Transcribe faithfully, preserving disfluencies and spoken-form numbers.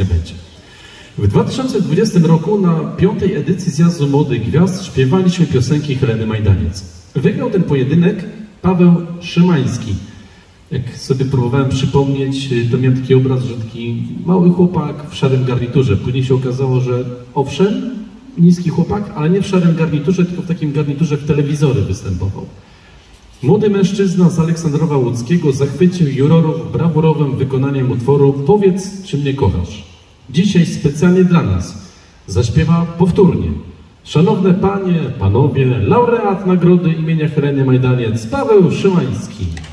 będzie. W dwa tysiące dwudziestym roku na piątej edycji Zjazdu Młodych Gwiazd śpiewaliśmy piosenki Heleny Majdaniec. Wygrał ten pojedynek Paweł Szymański. Jak sobie próbowałem przypomnieć, to miałem taki obraz, że taki mały chłopak w szarym garniturze. Później się okazało, że owszem, niski chłopak, ale nie w szarym garniturze, tylko w takim garniturze w telewizory występował. Młody mężczyzna z Aleksandrowa Łódzkiego zachwycił jurorów brawurowym wykonaniem utworu Powiedz, czy mnie kochasz. Dzisiaj specjalnie dla nas zaśpiewa powtórnie. Szanowne panie, panowie, laureat nagrody imienia Heleny Majdaniec, Paweł Szymański.